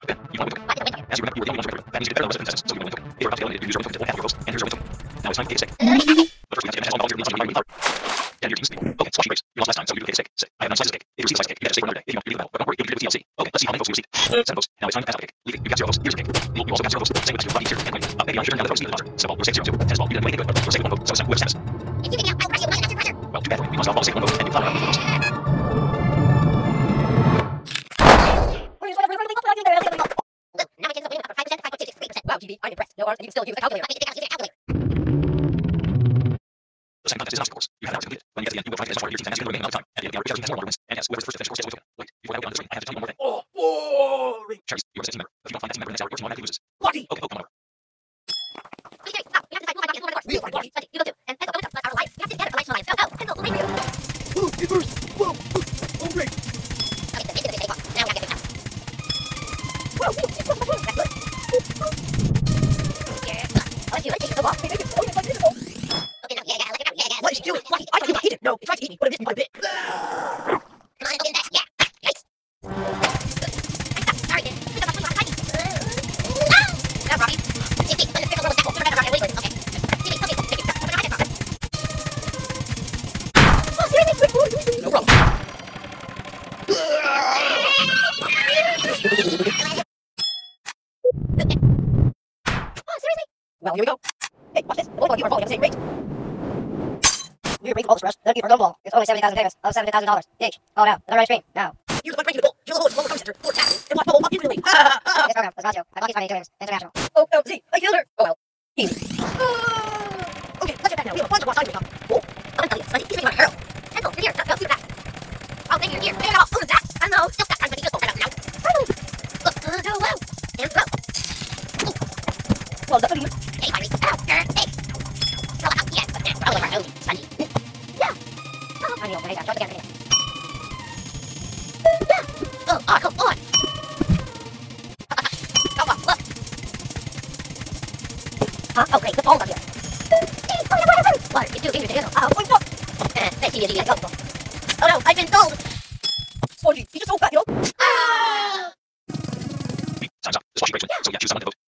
Okay. You want to win token. As you remember, you were the only one to record. That means you get better levels than contestants, so you win token. If you're about to fail, you use your own token to half your votes, and here's your own token. Now it's time to take a stick. But first, we have to get a volunteer who wants to power. And your team's speed. Okay, slushy breaks. You lost last time, so you duplicate a stick. I have 9 slices of cake. If you receive a slice of cake, you get to stay for another day. If you don't, you leave the battle. But don't worry, you'll be good with TLC. Okay, let's see how many votes we received. 7 votes. Now it's time to pass out the cake. Leaving. You got 0 votes. Here's your cake. You also got 0 votes. Same with 2. But each here and win. Baby, on your turn, now the votes need the buzzer. Simple. We'll save 0 2. Tennis ball. You didn't win anything good, but we'll save 1 vote. So it's time. Who has tennis? If you think I'll crush you when I answer pressure. Well, too bad for you. We must all save 1 vote, and you cloud out 4 votes. Now my chances of winning are 5%, 5.6, 3%. Wow, GB, I'm impressed. No arms, and you can still use the calculator. I think use a calculator. The second contest is obstacles. You have an hour to complete it. When you get to the end, you will try to get as much of your team's answers in the remaining amount of time. At the end of the hour, whichever team has more water wins. And yes, whoever's first to finish course gets a token. Wait, before I go down the string, I have to tell you one more thing. Oh, boring. Cherries, you're a 16 member. If you don't find that team member in this hour, your team automatically loses. Lucky. Okay, come on over. Okay, stop. We have to decide who might not get real lucky. You go too. And pencil, go with us. Our life. We have to gather for life, so life. Go, go. Pencil, we'll wait for you. Ooh, get first. Whoa. Oh, great. Okay, the big off. Now we gotta get this out. Whoa, that's good. Yeah. Let's do it. Take the ball. Hey, make it. Oh, yeah, like this. Okay, now, yeah. What is she doing? Lucky, I thought you might eat it. No, it tries to eat me, but it missed me by a bit. Come on, get in that. Yeah. Nice. Sorry, dude. No, Robbie. See, wait, when the circle little tackle. Turn around, Robbie. Wait, okay. See, wait, okay. Oh, seriously? No problem. Oh, seriously? Well, here we go. Hey, watch this. The both of you are falling at the same rate. You're breaking all this rush. Let me for a ball. It's only 70,000 famous of $70,000 each. Oh, no. The right stream. No. Here's the breaking the ball. Drill a hole in the lower center. Or tackle. And watch bubble up infinitely. This program was brought to you by Bucky's Funny Tunes International. Oh, no, see. I killed her. Oh, well. Easy. Okay, let's get back now. We have a bunch of more time to come. Oh, I'm telling you, Sonny, he's making my hero. Pencil, you're here. Go, super fast. Oh, thank you, you're here. There you go. Look at that. I know. Still got time, but he just won't right out now. Look, go, wow. And go. well, definitely. Hey, Irie. Ow, hey. Roll it out, yeah. But then roll over, oh, Sonny. Yeah. Oh, I know, but I got again. Yeah. Oh, come on. Come on, look. Huh? Oh, great. The ball's up here. What? You do, give your tail. Oh, my God. Hey, go. Oh, no, I've been told. Spongy, he's just so fat, you know? Ah! Time's up. The slushy breaks win. So yeah, choose someone to vote.